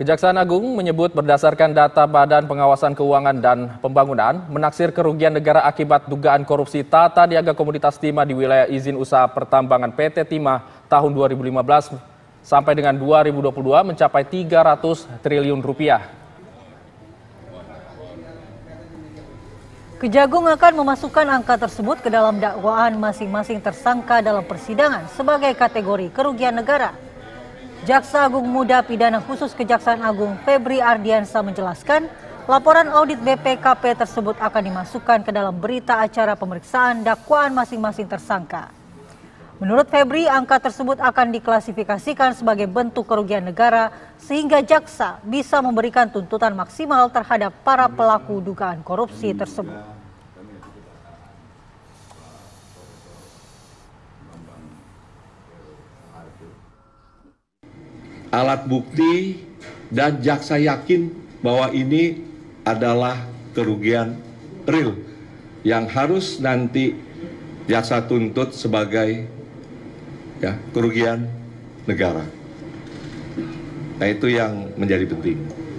Kejaksaan Agung menyebut berdasarkan data Badan Pengawasan Keuangan dan Pembangunan, menaksir kerugian negara akibat dugaan korupsi tata niaga komoditas timah di wilayah izin usaha pertambangan PT Timah tahun 2015 sampai dengan 2022 mencapai 300 triliun rupiah. Kejagung akan memasukkan angka tersebut ke dalam dakwaan masing-masing tersangka dalam persidangan sebagai kategori kerugian negara. Jaksa Agung Muda Pidana Khusus Kejaksaan Agung Febri Ardiansa menjelaskan, laporan audit BPKP tersebut akan dimasukkan ke dalam berita acara pemeriksaan dakwaan masing-masing tersangka. Menurut Febri, angka tersebut akan diklasifikasikan sebagai bentuk kerugian negara sehingga jaksa bisa memberikan tuntutan maksimal terhadap para pelaku dugaan korupsi tersebut. Alat bukti dan jaksa yakin bahwa ini adalah kerugian real yang harus nanti jaksa tuntut sebagai kerugian negara. Nah, itu yang menjadi penting.